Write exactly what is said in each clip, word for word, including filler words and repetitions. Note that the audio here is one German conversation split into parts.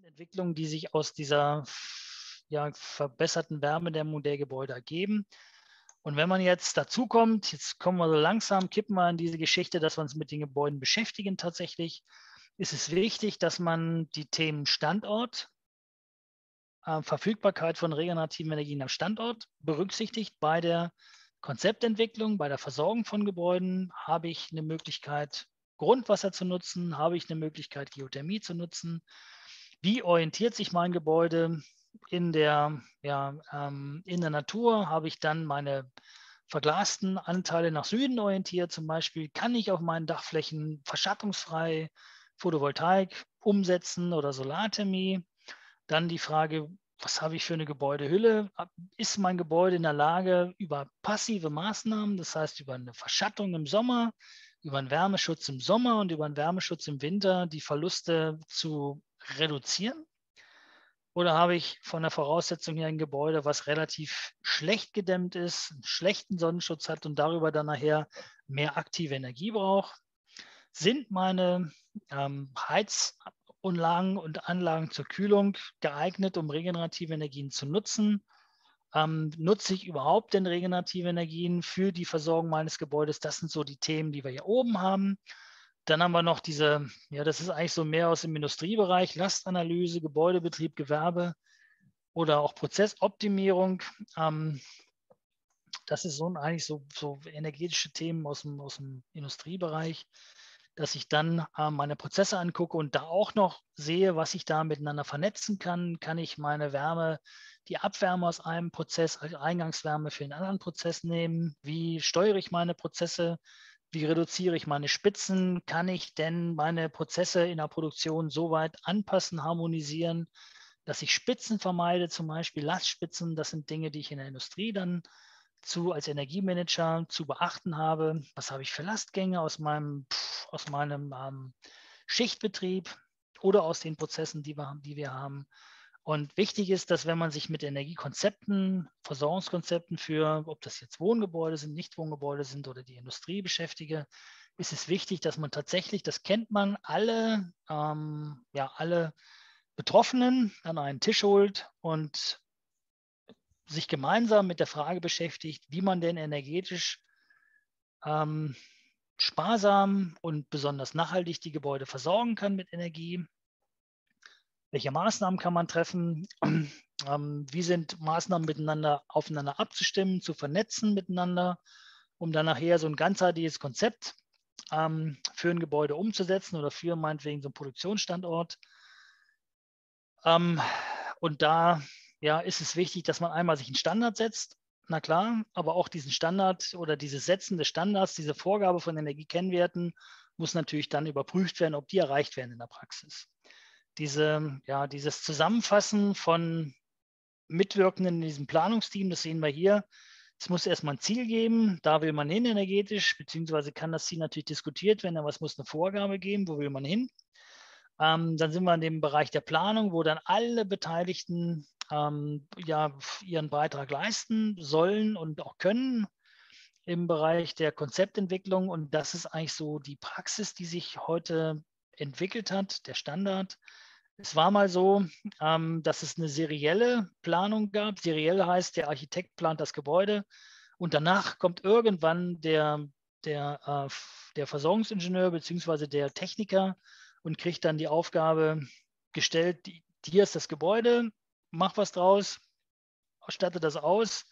sind Entwicklungen, die sich aus dieser ja, verbesserten Wärme der Modellgebäude ergeben. Und wenn man jetzt dazu kommt, jetzt kommen wir so langsam, kippen wir in diese Geschichte, dass wir uns mit den Gebäuden beschäftigen tatsächlich, ist es wichtig, dass man die Themen Standort, äh, Verfügbarkeit von regenerativen Energien am Standort berücksichtigt. Bei der Konzeptentwicklung, bei der Versorgung von Gebäuden habe ich eine Möglichkeit, Grundwasser zu nutzen, habe ich eine Möglichkeit, Geothermie zu nutzen. Wie orientiert sich mein Gebäude in der, ja, ähm, in der Natur? Habe ich dann meine verglasten Anteile nach Süden orientiert? Zum Beispiel kann ich auf meinen Dachflächen verschattungsfrei Photovoltaik umsetzen oder Solarthermie? Dann die Frage, was habe ich für eine Gebäudehülle? Ist mein Gebäude in der Lage, über passive Maßnahmen, das heißt über eine Verschattung im Sommer, über einen Wärmeschutz im Sommer und über einen Wärmeschutz im Winter, die Verluste zu reduzieren? Oder habe ich von der Voraussetzung her ein Gebäude, was relativ schlecht gedämmt ist, einen schlechten Sonnenschutz hat und darüber dann nachher mehr aktive Energie braucht? Sind meine ähm, Heizanlagen und Anlagen zur Kühlung geeignet, um regenerative Energien zu nutzen? Ähm, nutze ich überhaupt denn regenerative Energien für die Versorgung meines Gebäudes? Das sind so die Themen, die wir hier oben haben. Dann haben wir noch diese, ja, das ist eigentlich so mehr aus dem Industriebereich, Lastanalyse, Gebäudebetrieb, Gewerbe oder auch Prozessoptimierung. Ähm, das ist so eigentlich so, so energetische Themen aus dem, aus dem Industriebereich, dass ich dann äh, meine Prozesse angucke und da auch noch sehe, was ich da miteinander vernetzen kann. Kann ich meine Wärme, die Abwärme aus einem Prozess als Eingangswärme für einen anderen Prozess nehmen? Wie steuere ich meine Prozesse? Wie reduziere ich meine Spitzen? Kann ich denn meine Prozesse in der Produktion so weit anpassen, harmonisieren, dass ich Spitzen vermeide, zum Beispiel Lastspitzen? Das sind Dinge, die ich in der Industrie dann zu, als Energiemanager zu beachten habe. Was habe ich für Lastgänge aus meinem, aus meinem ähm, Schichtbetrieb oder aus den Prozessen, die wir, die wir haben? Und wichtig ist, dass wenn man sich mit Energiekonzepten, Versorgungskonzepten für, ob das jetzt Wohngebäude sind, Nichtwohngebäude sind oder die Industrie beschäftige, ist es wichtig, dass man tatsächlich, das kennt man, alle, ähm, ja, alle Betroffenen an einen Tisch holt und sich gemeinsam mit der Frage beschäftigt, wie man denn energetisch ähm, sparsam und besonders nachhaltig die Gebäude versorgen kann mit Energie. Welche Maßnahmen kann man treffen? Ähm, wie sind Maßnahmen miteinander aufeinander abzustimmen, zu vernetzen miteinander, um dann nachher so ein ganzheitliches Konzept ähm, für ein Gebäude umzusetzen oder für meinetwegen so einen Produktionsstandort. Ähm, und da ja, ist es wichtig, dass man einmal sich einen Standard setzt, na klar, aber auch diesen Standard oder dieses Setzen des Standards, diese Vorgabe von Energiekennwerten muss natürlich dann überprüft werden, ob die erreicht werden in der Praxis. Diese, ja, dieses Zusammenfassen von Mitwirkenden in diesem Planungsteam, das sehen wir hier. Es muss erstmal ein Ziel geben, da will man hin energetisch, beziehungsweise kann das Ziel natürlich diskutiert werden, aber es muss eine Vorgabe geben, wo will man hin. Ähm, dann sind wir in dem Bereich der Planung, wo dann alle Beteiligten ähm, ja, ihren Beitrag leisten sollen und auch können im Bereich der Konzeptentwicklung. Und das ist eigentlich so die Praxis, die sich heute entwickelt hat, der Standard. Es war mal so, ähm, dass es eine serielle Planung gab. Seriell heißt, der Architekt plant das Gebäude und danach kommt irgendwann der, der, äh, der Versorgungsingenieur bzw. der Techniker und kriegt dann die Aufgabe gestellt, hier ist das Gebäude, mach was draus, statte das aus.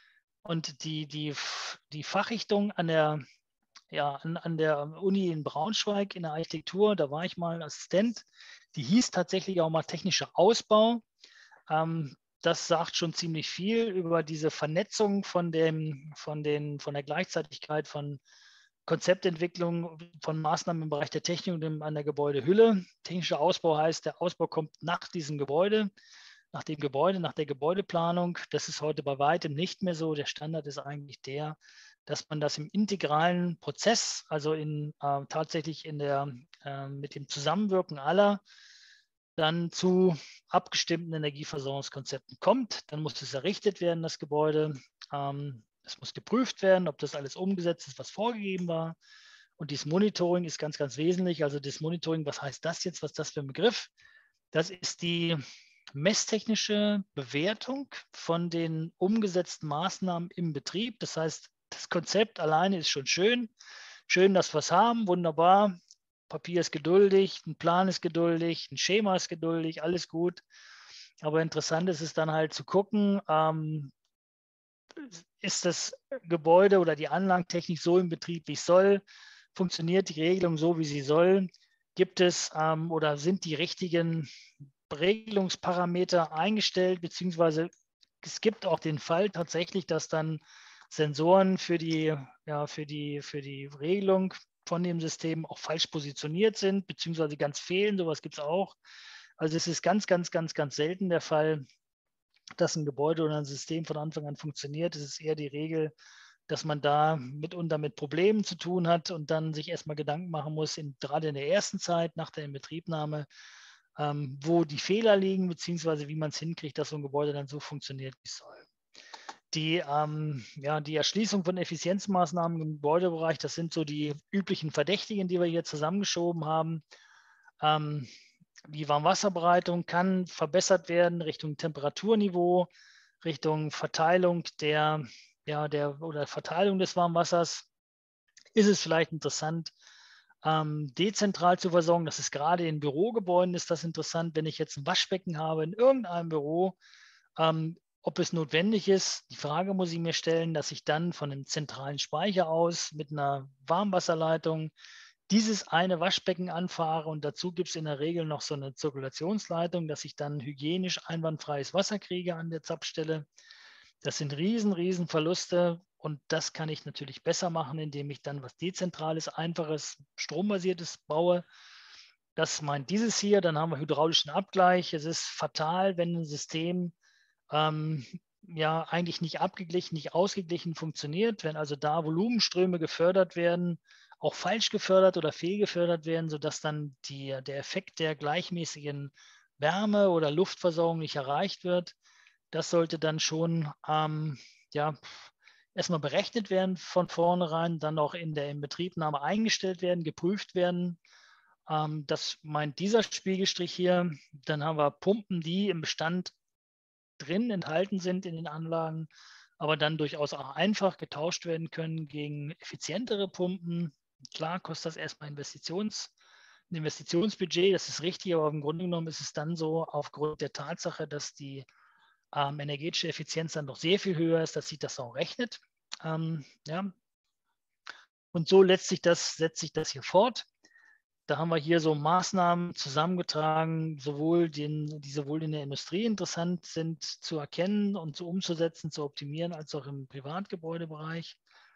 Und die, die, die Fachrichtung an der, ja, an, an der Uni in Braunschweig in der Architektur, da war ich mal Assistent, die hieß tatsächlich auch mal technischer Ausbau. Ähm, das sagt schon ziemlich viel über diese Vernetzung von, dem, von, den, von der Gleichzeitigkeit von Konzeptentwicklung von Maßnahmen im Bereich der Technik und an der Gebäudehülle. Technischer Ausbau heißt, der Ausbau kommt nach diesem Gebäude, nach dem Gebäude, nach der Gebäudeplanung. Das ist heute bei weitem nicht mehr so. Der Standard ist eigentlich der, dass man das im integralen Prozess, also in, äh, tatsächlich in der, äh, mit dem Zusammenwirken aller, dann zu abgestimmten Energieversorgungskonzepten kommt. Dann muss es errichtet werden, das Gebäude. Ähm, es muss geprüft werden, ob das alles umgesetzt ist, was vorgegeben war. Und dieses Monitoring ist ganz, ganz wesentlich. Also das Monitoring, was heißt das jetzt? Was ist das für ein Begriff? Das ist die messtechnische Bewertung von den umgesetzten Maßnahmen im Betrieb. Das heißt, das Konzept alleine ist schon schön. Schön, dass wir es haben, wunderbar. Papier ist geduldig, ein Plan ist geduldig, ein Schema ist geduldig, alles gut. Aber interessant ist es dann halt zu gucken, ähm, ist das Gebäude oder die Anlagentechnik so im Betrieb, wie es soll? Funktioniert die Regelung so, wie sie soll? Gibt es ähm, oder sind die richtigen Regelungsparameter eingestellt, beziehungsweise es gibt auch den Fall tatsächlich, dass dann Sensoren für die, ja, für die, für die Regelung von dem System auch falsch positioniert sind, beziehungsweise ganz fehlen. Sowas gibt es auch. Also es ist ganz, ganz, ganz, ganz selten der Fall, dass ein Gebäude oder ein System von Anfang an funktioniert. Es ist eher die Regel, dass man da mitunter mit Problemen zu tun hat und dann sich erstmal Gedanken machen muss, in, gerade in der ersten Zeit nach der Inbetriebnahme, ähm, wo die Fehler liegen, beziehungsweise wie man es hinkriegt, dass so ein Gebäude dann so funktioniert, wie es soll. Die, ähm, ja, die Erschließung von Effizienzmaßnahmen im Gebäudebereich, das sind so die üblichen Verdächtigen, die wir hier zusammengeschoben haben. Ähm, die Warmwasserbereitung kann verbessert werden Richtung Temperaturniveau, Richtung Verteilung der, ja, der oder Verteilung des Warmwassers. Ist es vielleicht interessant, ähm, dezentral zu versorgen? Das ist gerade in Bürogebäuden ist das interessant, wenn ich jetzt ein Waschbecken habe in irgendeinem Büro, ähm, ob es notwendig ist. Die Frage muss ich mir stellen, dass ich dann von einem zentralen Speicher aus mit einer Warmwasserleitung dieses eine Waschbecken anfahre und dazu gibt es in der Regel noch so eine Zirkulationsleitung, dass ich dann hygienisch einwandfreies Wasser kriege an der Zapfstelle. Das sind riesen, riesen Verluste und das kann ich natürlich besser machen, indem ich dann was Dezentrales, Einfaches, Strombasiertes baue. Das meint dieses hier, dann haben wir hydraulischen Abgleich. Es ist fatal, wenn ein System ähm, ja eigentlich nicht abgeglichen, nicht ausgeglichen funktioniert, wenn also da Volumenströme gefördert werden, auch falsch gefördert oder fehlgefördert werden, sodass dann die, der Effekt der gleichmäßigen Wärme- oder Luftversorgung nicht erreicht wird. Das sollte dann schon ähm, ja, erstmal berechnet werden von vornherein, dann auch in der Inbetriebnahme eingestellt werden, geprüft werden. Ähm, das meint dieser Spiegelstrich hier. Dann haben wir Pumpen, die im Bestand drin enthalten sind in den Anlagen, aber dann durchaus auch einfach getauscht werden können gegen effizientere Pumpen. Klar kostet das erstmal Investitions, ein Investitionsbudget, das ist richtig, aber im Grunde genommen ist es dann so, aufgrund der Tatsache, dass die ähm, energetische Effizienz dann doch sehr viel höher ist, dass sich das auch rechnet. Ähm, ja. Und so lässt sich das, setzt sich das hier fort. Da haben wir hier so Maßnahmen zusammengetragen, sowohl den, die sowohl in der Industrie interessant sind zu erkennen und zu umzusetzen, zu optimieren, als auch im Privatgebäudebereich.